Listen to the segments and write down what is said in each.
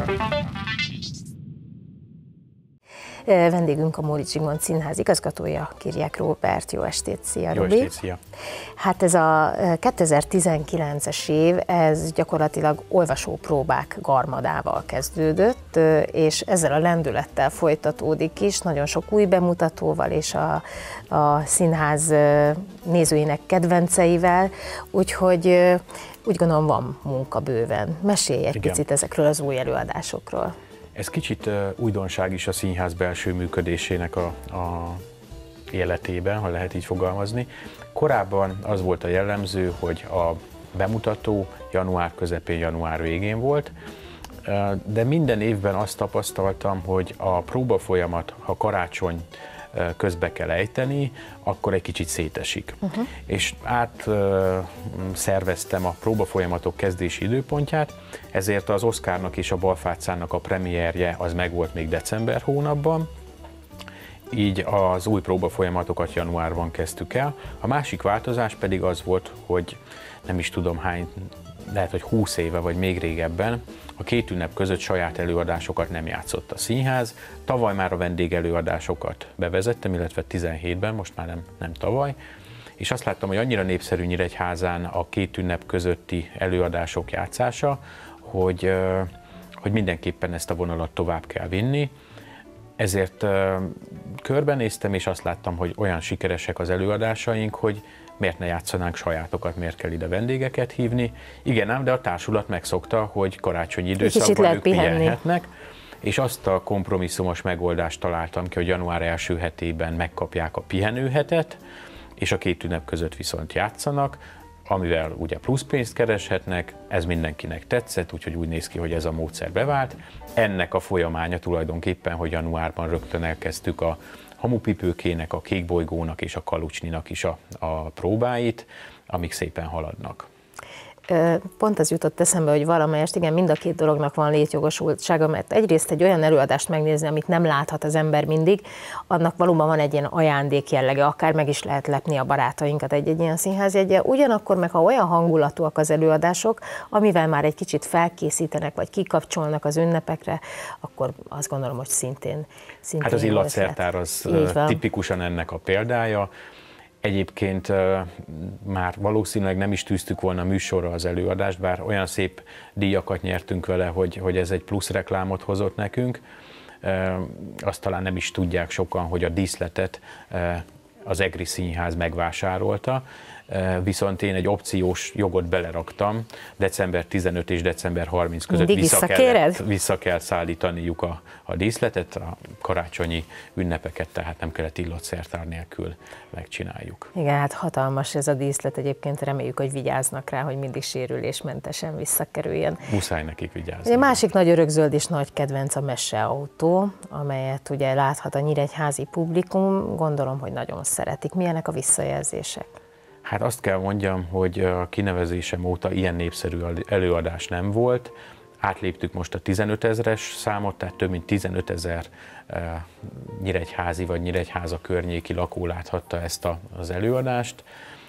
Vendégünk a Móricz Zsigmond Színház igazgatója, Kiriák Róbert. Jó estét, szia, Robi! Jó estét, szia! Hát ez a 2019-es év, ez gyakorlatilag olvasópróbák garmadával kezdődött, és ezzel a lendülettel folytatódik is, nagyon sok új bemutatóval és a színház nézőinek kedvenceivel, úgyhogy úgy gondolom van munka bőven. Mesélj egy picit ezekről az új előadásokról. Ez kicsit újdonság is a színház belső működésének a életében, ha lehet így fogalmazni. Korábban az volt a jellemző, hogy a bemutató január közepén, január végén volt, de minden évben azt tapasztaltam, hogy a próbafolyamat, ha karácsony közbe kell ejteni, akkor egy kicsit szétesik. És szerveztem a próbafolyamatok kezdési időpontját, ezért az Oscarnak és a Balfácának a premierje az megvolt még december hónapban, így az új próbafolyamatokat januárban kezdtük el. A másik változás pedig az volt, hogy nem is tudom hány, lehet, hogy 20 éve vagy még régebben, a két ünnep között saját előadásokat nem játszott a színház. Tavaly már a vendégelőadásokat bevezettem, illetve 17-ben, most már nem tavaly. És azt láttam, hogy annyira népszerű Nyíregyházán a két ünnep közötti előadások játszása, hogy mindenképpen ezt a vonalat tovább kell vinni. Ezért körbenéztem, és azt láttam, hogy olyan sikeresek az előadásaink, hogy miért ne játszanánk sajátokat, miért kell ide vendégeket hívni. Igen ám, de a társulat megszokta, hogy karácsonyi időszakban ők pihenhetnek, és azt a kompromisszumos megoldást találtam ki, hogy január első hetében megkapják a pihenőhetet, és a két ünnep között viszont játszanak, amivel ugye plusz pénzt kereshetnek, ez mindenkinek tetszett, úgyhogy úgy néz ki, hogy ez a módszer bevált. Ennek a folyamánya tulajdonképpen, hogy januárban rögtön elkezdtük a Hamupipőkének, a Kékbolygónak és a Kalucsninak is a próbáit, amik szépen haladnak. Pont az jutott eszembe, hogy valamelyest igen, mind a két dolognak van létjogosultsága, mert egyrészt egy olyan előadást megnézni, amit nem láthat az ember mindig, annak valóban van egy ilyen ajándék jellege, akár meg is lehet lepni a barátainkat egy ilyen színházjeggyel, ugyanakkor meg ha olyan hangulatúak az előadások, amivel már egy kicsit felkészítenek, vagy kikapcsolnak az ünnepekre, akkor azt gondolom, hogy szintén hát az illatszertár az tipikusan ennek a példája. Egyébként már valószínűleg nem is tűztük volna műsorra az előadást, bár olyan szép díjakat nyertünk vele, hogy ez egy plusz reklámot hozott nekünk. Azt talán nem is tudják sokan, hogy a díszletet az Egri Színház megvásárolta, viszont én egy opciós jogot beleraktam, december 15 és december 30 között vissza kell szállítaniuk a díszletet, a karácsonyi ünnepeket, tehát nem kellett illatszertár nélkül megcsináljuk. Igen, hát hatalmas ez a díszlet, egyébként reméljük, hogy vigyáznak rá, hogy mindig sérülésmentesen visszakerüljen. Muszáj nekik vigyázni. Egy másik nagy örökzöld és nagy kedvenc a meseautó, amelyet ugye láthat a nyíregyházi publikum, gondolom, hogy nagyon szeretik. Milyenek a visszajelzések? Hát azt kell mondjam, hogy a kinevezésem óta ilyen népszerű előadás nem volt. Átléptük most a 15 000-es számot, tehát több mint 15 000 nyíregyházi vagy Nyíregyháza környéki lakó láthatta ezt az előadást.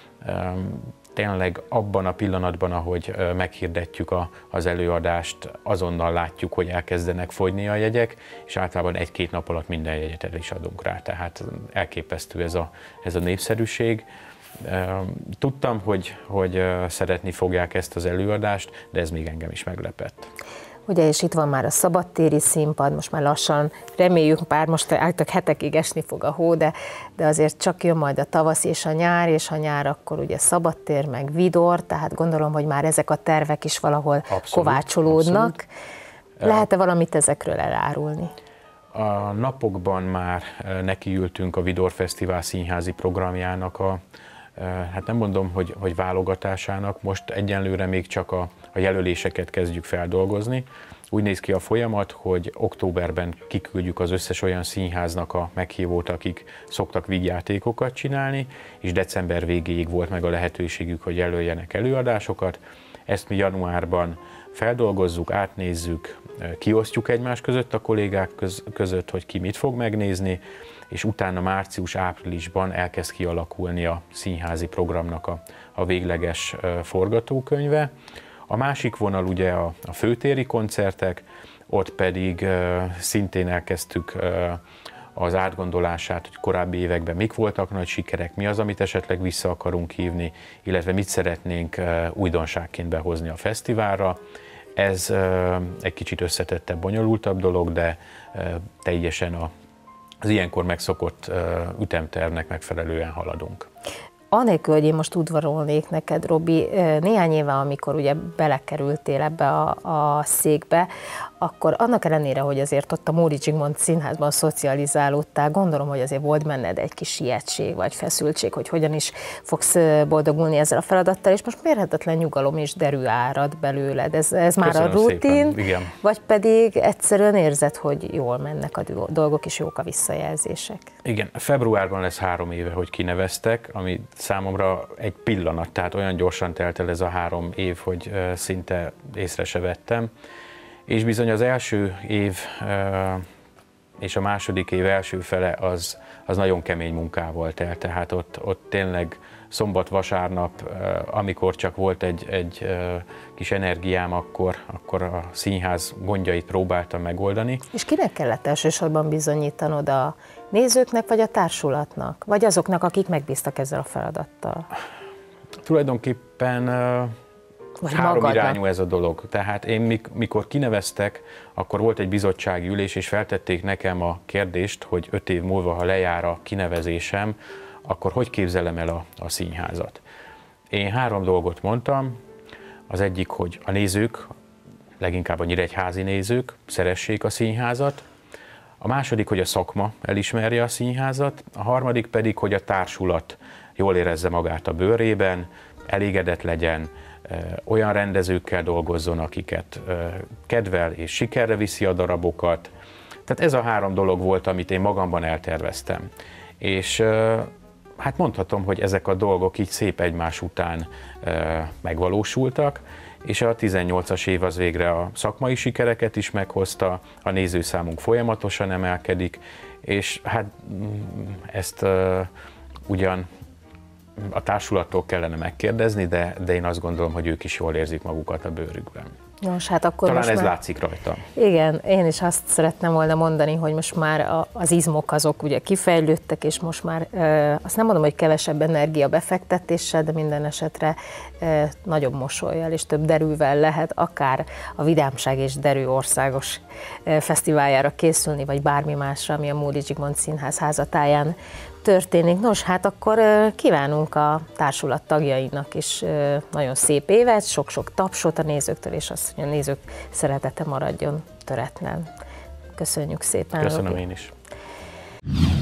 Tényleg abban a pillanatban, ahogy meghirdetjük az előadást, azonnal látjuk, hogy elkezdenek fogyni a jegyek, és általában egy-két nap alatt minden jegyet el is adunk rá, tehát elképesztő ez a népszerűség. Tudtam, hogy szeretni fogják ezt az előadást, de ez még engem is meglepett. Ugye, és itt van már a szabadtéri színpad, most már lassan reméljük, bár most állítólag hetekig esni fog a hó, de azért csak jön majd a tavasz és a nyár akkor ugye szabadtér, meg vidor, tehát gondolom, hogy már ezek a tervek is valahol abszolút, kovácsolódnak. Abszolút. Lehet-e valamit ezekről elárulni? A napokban már nekiültünk a Vidor Fesztivál színházi programjának hát nem mondom, hogy válogatásának, most egyenlőre még csak a jelöléseket kezdjük feldolgozni. Úgy néz ki a folyamat, hogy októberben kiküldjük az összes olyan színháznak a meghívót, akik szoktak vígjátékokat csinálni, és december végéig volt meg a lehetőségük, hogy jelöljenek előadásokat. Ezt mi januárban feldolgozzuk, átnézzük, kiosztjuk egymás között a kollégák között, hogy ki mit fog megnézni, és utána március-áprilisban elkezd kialakulni a színházi programnak a végleges forgatókönyve. A másik vonal ugye a főtéri koncertek, ott pedig szintén elkezdtük az átgondolását, hogy korábbi években mik voltak nagy sikerek, mi az, amit esetleg vissza akarunk hívni, illetve mit szeretnénk újdonságként behozni a fesztiválra. Ez egy kicsit összetettebb, bonyolultabb dolog, de teljesen az ilyenkor megszokott ütemtervnek megfelelően haladunk. Anélkül, hogy én most udvarolnék neked, Robi, néhány éve, amikor ugye belekerültél ebbe a székbe, akkor annak ellenére, hogy azért ott a Móricz Zsigmond Színházban szocializálódtál, gondolom, hogy azért volt benned egy kis ijegység vagy feszültség, hogy hogyan is fogsz boldogulni ezzel a feladattal, és most mérhetetlen nyugalom és derű árad belőled. Ez már a rutin, vagy pedig egyszerűen érzed, hogy jól mennek a dolgok, és jók a visszajelzések? Igen, februárban lesz 3 éve, hogy kineveztek, ami számomra egy pillanat, tehát olyan gyorsan telt el ez a 3 év, hogy szinte észre se vettem. És bizony az első év és a második év első fele az nagyon kemény munkával telt, tehát ott tényleg szombat-vasárnap, amikor csak volt egy kis energiám, akkor a színház gondjait próbáltam megoldani. És kinek kellett elsősorban bizonyítanod, a nézőknek vagy a társulatnak? Vagy azoknak, akik megbíztak ezzel a feladattal? Tulajdonképpen három irányú ez a dolog. Tehát én mikor kineveztek, akkor volt egy bizottsági ülés, és feltették nekem a kérdést, hogy 5 év múlva, ha lejár a kinevezésem, akkor hogy képzelem el a színházat. Én 3 dolgot mondtam. Az egyik, hogy a nézők, leginkább a nyíregyházi nézők szeressék a színházat. A második, hogy a szakma elismerje a színházat. A harmadik pedig, hogy a társulat jól érezze magát a bőrében, elégedett legyen, olyan rendezőkkel dolgozzon, akiket kedvel és sikerre viszi a darabokat. Tehát ez a 3 dolog volt, amit én magamban elterveztem. És hát mondhatom, hogy ezek a dolgok így szép egymás után megvalósultak, és a 18-as év az végre a szakmai sikereket is meghozta, a nézőszámunk folyamatosan emelkedik, és hát ezt ugyan a társulattól kellene megkérdezni, de én azt gondolom, hogy ők is jól érzik magukat a bőrükben. Nos, hát akkor talán most ez látszik rajta. Igen, én is azt szeretném volna mondani, hogy most már az izmok azok ugye kifejlődtek, és most már azt nem mondom, hogy kevesebb energia befektetéssel, de minden esetre nagyobb mosollyal és több derűvel lehet akár a Vidámság és Derű országos fesztiváljára készülni, vagy bármi másra, ami a Móricz Zsigmond Színház házatáján történik. Nos, hát akkor kívánunk a társulat tagjainak is nagyon szép évet, sok-sok tapsot a nézőktől, és azt, hogy a nézők szeretete maradjon töretlen. Köszönjük szépen. Köszönöm én is.